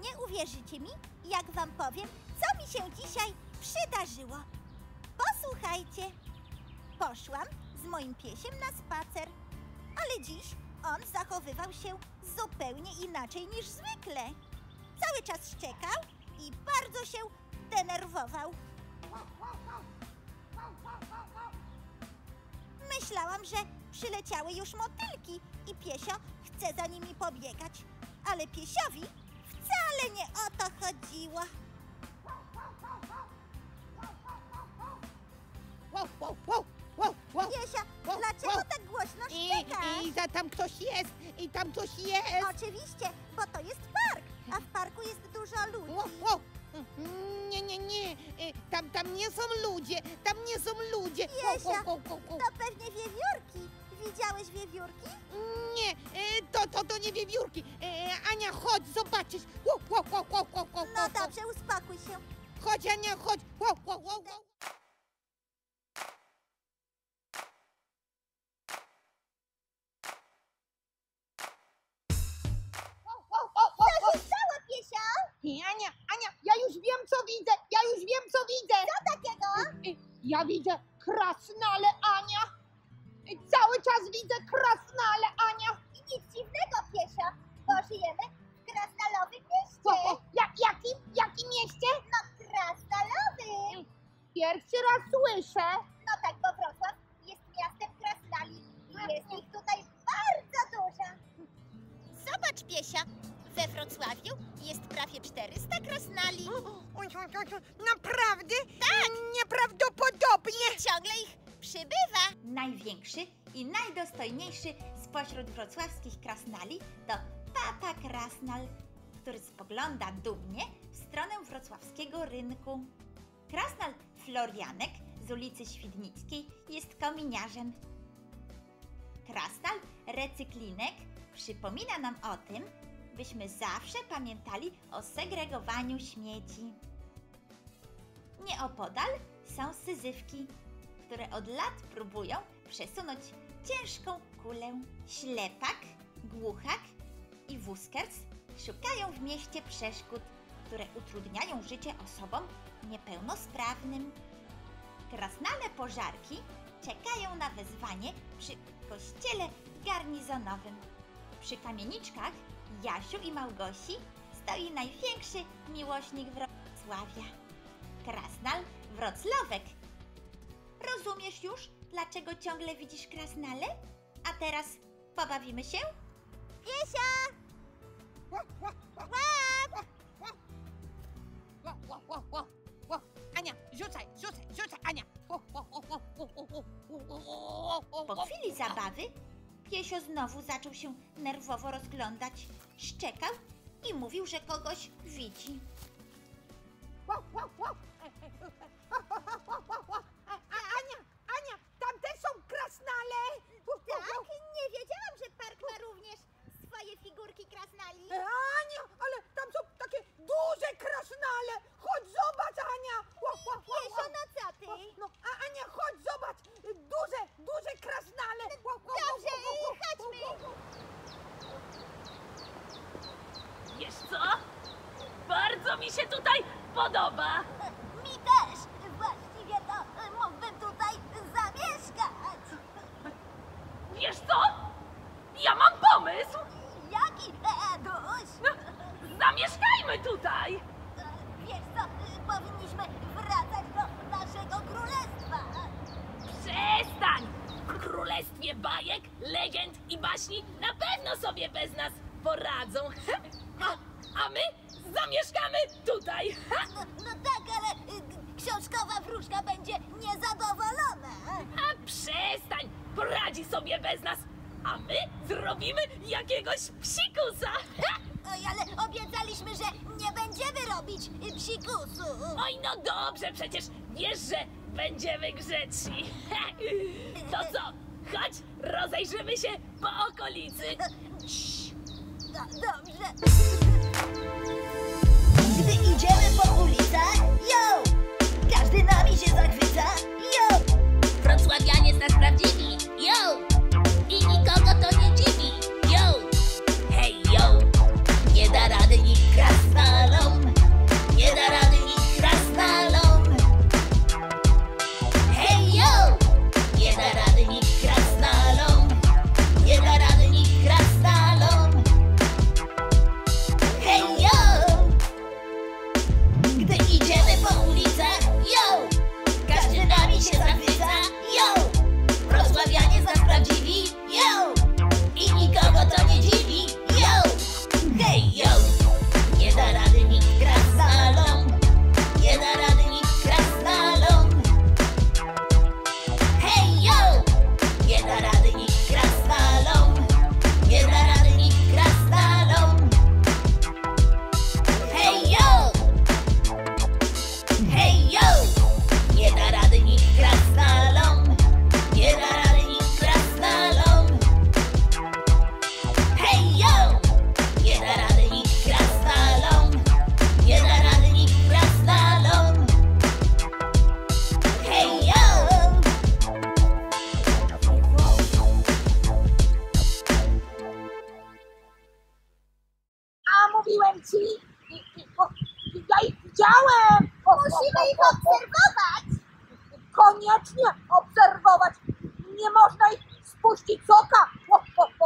Nie uwierzycie mi, jak wam powiem, co mi się dzisiaj przydarzyło. Posłuchajcie. Poszłam z moim piesiem na spacer, ale dziś on zachowywał się zupełnie inaczej niż zwykle. Cały czas szczekał i bardzo się denerwował. Myślałam, że przyleciały już motylki i piesio chce za nimi pobiegać, ale piesiowi wcale nie o to chodziło. Piesia, dlaczego tak głośno szczekasz? I tam ktoś jest, i tam ktoś jest. Oczywiście, bo to jest park, a w parku jest dużo ludzi. Nie, tam nie są ludzie, tam nie są ludzie. Piesia, to pewnie wiewiórki. Widziałeś wiewiórki? Nie, to nie wiewiórki. Ania, chodź zobaczyć. No dobrze, uspokój się. Chodź, Ania, chodź. Co się stało, Piesia? Ania, ja już wiem, co widzę. Co takiego? Ja widzę krasnale, Ania. Cały czas widzę krasnale, Ania. I nic dziwnego, Piesio, bo żyjemy w krasnalowym mieście. Jakim mieście? No, krasnalowym. Pierwszy raz słyszę. No tak, bo Wrocław jest miastem krasnali i jest ich tutaj bardzo dużo. Zobacz, Piesia, we Wrocławiu jest prawie 400 krasnali. Naprawdę? Tak. Nieprawdopodobnie. Ciągle ich przybywa. Największy i najdostojniejszy spośród wrocławskich krasnali to Papa Krasnal, który spogląda dumnie w stronę wrocławskiego rynku. Krasnal Florianek z ulicy Świdnickiej jest kominiarzem. Krasnal Recyklinek przypomina nam o tym, byśmy zawsze pamiętali o segregowaniu śmieci. Nieopodal są Syzyfki, które od lat próbują przesunąć ciężką kulę. Ślepak, Głuchak i Wuskers szukają w mieście przeszkód, które utrudniają życie osobom niepełnosprawnym. Krasnale Pożarki czekają na wezwanie przy kościele garnizonowym. Przy kamieniczkach Jasiu i Małgosi stoi największy miłośnik Wrocławia. Krasnal Wrocławek. Rozumiesz już, dlaczego ciągle widzisz krasnale? A teraz pobawimy się? Piesia! Ania, rzucaj, Ania. Po chwili zabawy piesio znowu zaczął się nerwowo rozglądać. Szczekał i mówił, że kogoś widzi. Ania, tam też są krasnale. Tak, nie wiedziałam, że park ma również swoje figurki krasnali. Ania, ale tam są takie duże krasnale. Chodź, zobacz, Ania. Piesio, no co ty? No, Ania, chodź, zobacz. Duże krasnale. Dobrze, chodźmy. Wiesz co? Bardzo mi się tutaj podoba. Mi też. Właściwie to mógłbym tutaj zamieszkać. Wiesz co? Ja mam pomysł. Jaki, Eduś? Zamieszkajmy tutaj. Wiesz co, powinniśmy wracać do naszego królestwa. Przestań! W królestwie bajek, legend i baśni na pewno sobie bez nas poradzą. A my zamieszkamy tutaj. No tak, ale książkowa wróżka będzie niezadowolona. A przestań! Poradzi sobie bez nas. A my zrobimy jakiegoś psikusa. Oj, ale obiecaliśmy, że nie będziemy robić psikusu. Oj, no dobrze, przecież wiesz, że będziemy grzeczni. To co? Chodź, rozejrzymy się po okolicy. No, dobrze. Gdy idziemy po ulicach, yo! Każdy nami się zachwyca, yo! Wrocławianie z nas prawdziwi, yo! I nikogo to nie dziwi, yo! Hej, yo! Nie da rady nikt krasnal. ci. Ja ich widziałem. Musimy ich obserwować. Koniecznie obserwować. Nie można ich spuścić z oka.